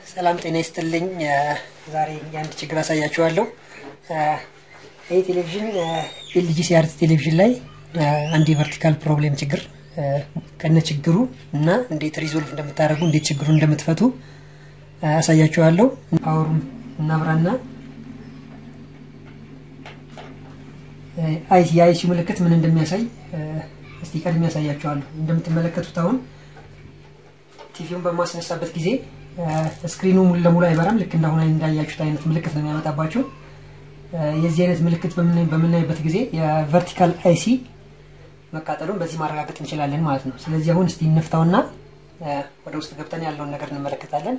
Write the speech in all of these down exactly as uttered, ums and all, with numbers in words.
ሰላም ጤና ይስጥልኝ ዛሬ አንድ ችግር አሳያችኋለሁ ይሄ ቴሌቪዥን ኤልጂ ሲአርቲ ቴሌቪዥን ላይ አንድ ቨርቲካል ፕሮብሌም ችግር ከነ ችግሩ እና እንዴት ሪዞልቭ እንደምታደርጉ እንዴት ችግሩን እንደምትፈቱ አሳያችኋለሁ ፓወሩን እናብራና አይሲ አይሲ ምልክት ምን እንደሚያሳይ እስቲ ቀድሜ ያሳያችኋለሁ እንደምትመለከቱት አሁን ቲቪውን በማስነሳበት ጊዜ ስክሪኑ ሙሉ ለሙሉ አይበራም ልክ እንደሆነ እንዳያችሁት አይነት ምልክት ነው የሚያመጣባችሁ የዚህ አይነት ምልክት በምን በምናይበት ጊዜ የቨርቲካል አይሲ መቃጠሉን በዚህ ማረጋገጥ እንችላለን ማለት ነው ስለዚህ አሁን እስቲ እንፍታውና ወደ ውስጥ ገብተን ያለውን ነገር እንመለከታለን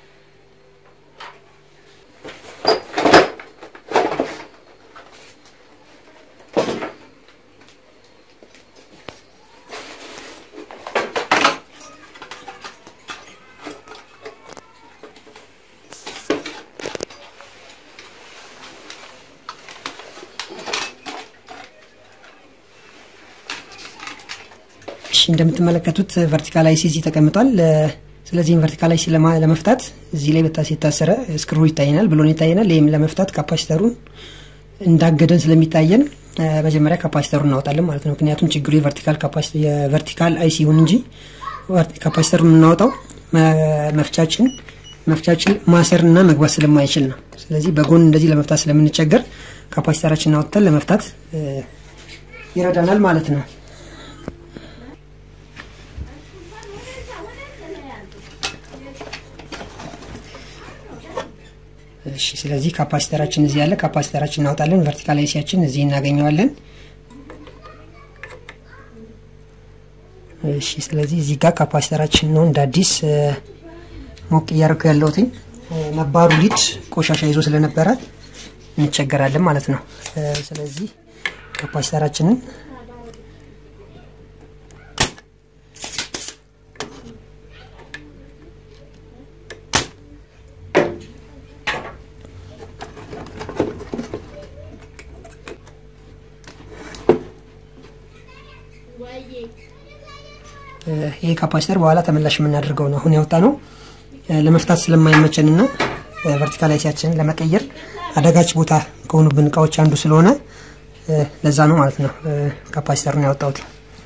እንደምትመለከቱት ቨርቲካል አይሲ እዚህ ተቀምጧል ስለዚህ ቨርቲካል አይሲ ለመፍታት እዚህ ላይ በታስ የታሰረ ስክሩ ይታየናል ብሎን ይታየናል ይሄም ለመፍታት ካፓሲተሩን እንዳገደን ስለሚታየን መጀመሪያ ካፓሲተሩን እናወጣለን ማለት ነው ምክንያቱም ችግሩ የቨርቲካል ካፓሲተር የቨርቲካል አይሲ ይሁን እንጂ ካፓሲተሩን እናወጣው መፍቻችን መፍቻችን ማሰርና መግባት ስለማይችል ነው ስለዚህ በጎን እንደዚህ ለመፍታት ስለምንቸገር ካፓሲተራችንን አውጥተን ለመፍታት ይረዳናል ማለት ነው እሺ ስለዚህ ካፓሲተራችን እዚህ ያለ ካፓሲተራችን እናውጣለን ቨርቲካል አይሲያችን እዚህ እናገኘዋለን እሺ ስለዚህ እዚህ ጋር ካፓሲተራችን ነው እንደ አዲስ ሞቅ ያርኩ ያለውትኝ ነባሩ ሊድ ቆሻሻ ይዞ ስለነበረ እንቸገራለን ማለት ነው ስለዚህ ካፓሲተራችንን ይሄ ካፓሲተር በኋላ ተመላሽ የምናደርገው ነው አሁን ያወጣ ነው ለመፍታት ስለማይመቸንና ቨርቲካል አይሲያችንን ለመቀየር አደጋች ቦታ ከሆኑብን እቃዎች አንዱ ስለሆነ ለዛ ነው ማለት ነው ካፓሲተሩን ያወጣሁት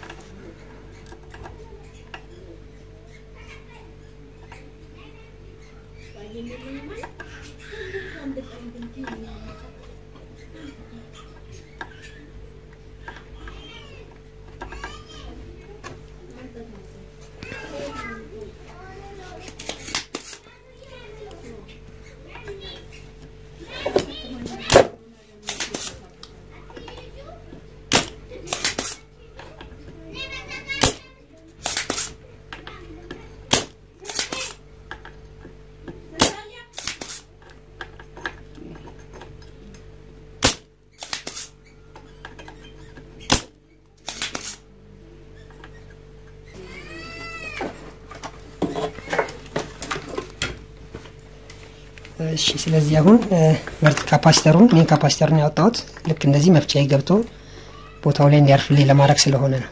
እሺ ስለዚህ አሁን ቨርቲካል ካፓሲተሩን እኔ ካፓሲተሩን ያወጣሁት ልክ እንደዚህ መፍቻዬ ገብቶ ቦታው ላይ እንዲያርፍልኝ ለማድረግ ስለሆነ ነው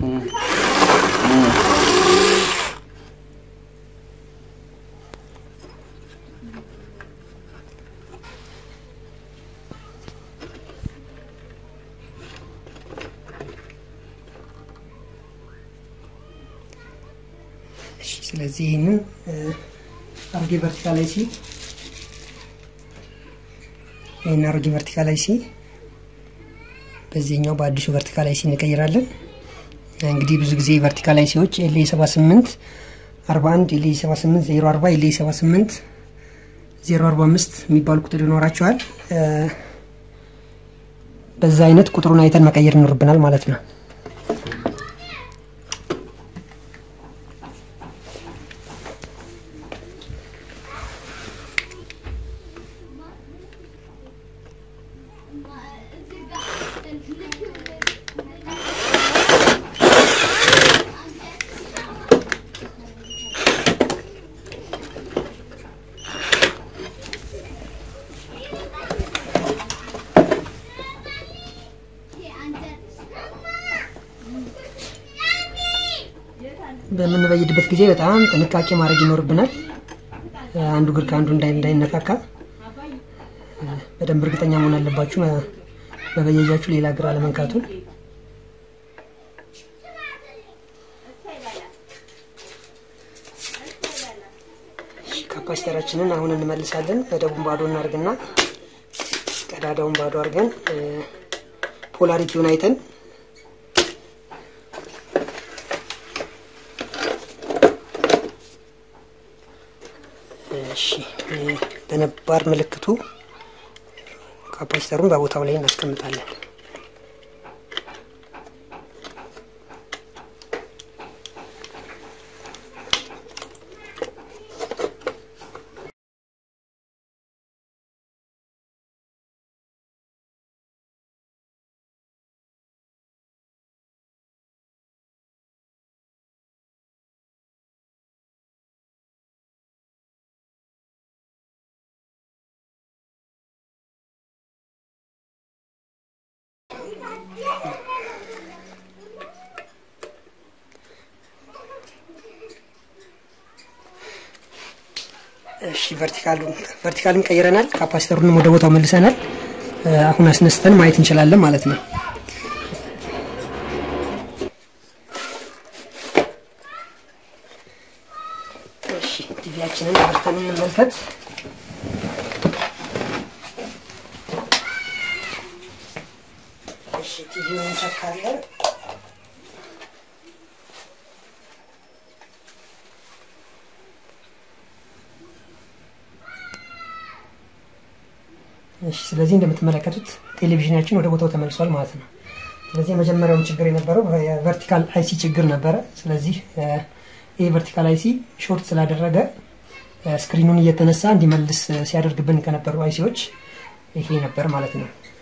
እሺ ስለዚህ ይሄንን አርጌ ቨርቲካል አይሲ ይሄን አሮጌ ቨርቲካል አይሲ በዚህኛው በአዲሱ ቨርቲካል አይሲ እንቀይራለን እንግዲህ ብዙ ጊዜ ቨርቲካል አይሲዎች ኤል ኤ ሰባ ስምንት አርባ አንድ ኤል ኤ ሰባ ስምንት ዜሮ አርባ ኤል ኤ ሰባ ስምንት ዜሮ አርባ አምስት የሚባል ቁጥር ይኖራቸዋል በዛ አይነት ቁጥሩን አይተን መቀየር ይኖርብናል ማለት ነው በምን በየድበት ጊዜ በጣም ጥንቃቄ ማድረግ ይኖርብናል አንዱ ግር ካንዱ እንዳይነካካ በደንብ እርግጠኛ መሆን አለባችሁ በበየጃችሁ ሌላ ግራ ለመንካቱ። ካፓሲተራችንን አሁን እንመልሳለን። በደቡብ ባዶ እናርግና ቀዳዳውን ባዶ አርገን ፖላሪቲውን አይተን እሺ በነባር ምልክቱ ካፓሲተሩን በቦታው ላይ እናስቀምጣለን። እሺ ቨርቲካሉ ቨርቲካልን ቀይረናል። ካፓሲተሩን ወደ ቦታው መልሰናል። አሁን አስነስተን ማየት እንችላለን ማለት ነው። እሺ ቲቪያችንን አብርተን እንመልከት። እሺ ቲቪውን እንሰካለን። እሺ ስለዚህ እንደምትመለከቱት ቴሌቪዥናችን ወደ ቦታው ተመልሷል ማለት ነው። ስለዚህ የመጀመሪያው ችግር የነበረው የቨርቲካል አይሲ ችግር ነበር። ስለዚህ ይሄ ቨርቲካል አይሲ ሾርት ስላደረገ ስክሪኑን እየተነሳ እንዲመልስ ሲያደርግብን ከነበሩ አይሲዎች ይሄ ነበር ማለት ነው።